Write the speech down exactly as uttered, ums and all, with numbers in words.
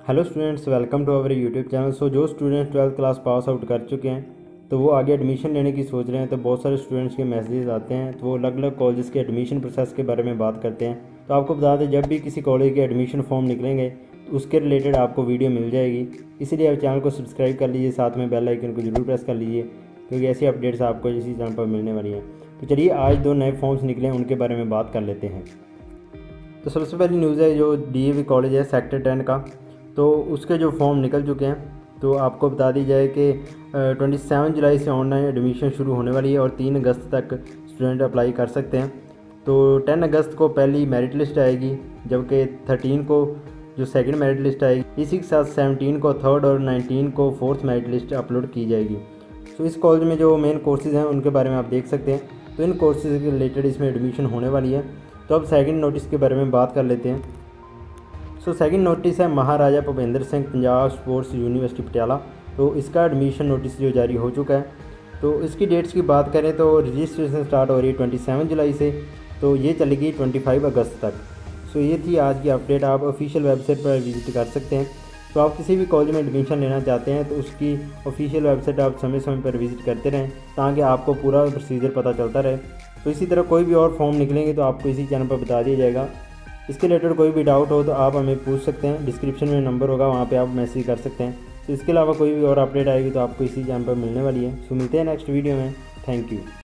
Hello students, welcome to our YouTube channel. So जो students twelfth class pass out कर चुके हैं तो वो आगे एडमिशन लेने की सोच रहे हैं, तो बहुत सारे स्टूडेंट्स के मैसेजेस आते हैं, तो वो अलग अलग कॉलेजेस के एडमिशन प्रोसेस के बारे में बात करते हैं। तो आपको बता दें, जब भी किसी कॉलेज के एडमिशन फॉर्म निकलेंगे तो उसके रिलेटेड आपको वीडियो मिल जाएगी। इसीलिए आप चैनल को सब्सक्राइब कर लीजिए, साथ में बेल आइकन को जरूर प्रेस कर लीजिए, क्योंकि ऐसी अपडेट्स आपको इसी चैनल पर मिलने वाली हैं। तो चलिए, आज दो नए फॉर्म्स निकले हैं, उनके बारे में बात कर लेते हैं। तो सबसे पहली न्यूज़ है जो डीएवी कॉलेज है सेक्टर टेन का, तो उसके जो फॉर्म निकल चुके हैं। तो आपको बता दी जाए कि ट्वेंटी सेवन जुलाई से ऑनलाइन एडमिशन शुरू होने वाली है और तीन अगस्त तक स्टूडेंट अप्लाई कर सकते हैं। तो टेन अगस्त को पहली मेरिट लिस्ट आएगी, जबकि थर्टीन को जो सेकंड मेरिट लिस्ट आएगी। इसी के साथ सेवनटीन को थर्ड और नाइनटीन को फोर्थ मेरिट लिस्ट अपलोड की जाएगी। तो इस कॉलेज में जो मेन कोर्सेज़ हैं उनके बारे में आप देख सकते हैं। तो इन कोर्सेज़ के रिलेटेड इसमें एडमिशन होने वाली है। तो अब सेकंड नोटिस के बारे में बात कर लेते हैं। सो सेकंड नोटिस है महाराजा भूपेंद्र सिंह पंजाब स्पोर्ट्स यूनिवर्सिटी पटियाला। तो इसका एडमिशन नोटिस जो जारी हो चुका है। तो इसकी डेट्स की बात करें तो रजिस्ट्रेशन स्टार्ट हो रही है ट्वेंटी सेवन जुलाई से, तो ये चलेगी ट्वेंटी फाइव अगस्त तक। सो ये थी आज की अपडेट। आप ऑफिशियल वेबसाइट पर विजिट कर सकते हैं। तो आप किसी भी कॉलेज में एडमिशन लेना चाहते हैं तो उसकी ऑफिशियल वेबसाइट आप समय समय पर विजिट करते रहें, ताकि आपको पूरा प्रोसीजर पता चलता रहे। तो इसी तरह कोई भी और फॉर्म निकलेंगे तो आपको इसी चैनल पर बता दिया जाएगा। इसके रिलेटेड कोई भी डाउट हो तो आप हमें पूछ सकते हैं, डिस्क्रिप्शन में नंबर होगा, वहाँ पे आप मैसेज कर सकते हैं। तो इसके अलावा कोई भी और अपडेट आएगी तो आपको इसी चैनल पर मिलने वाली है। सो मिलते हैं नेक्स्ट वीडियो में। Thank you.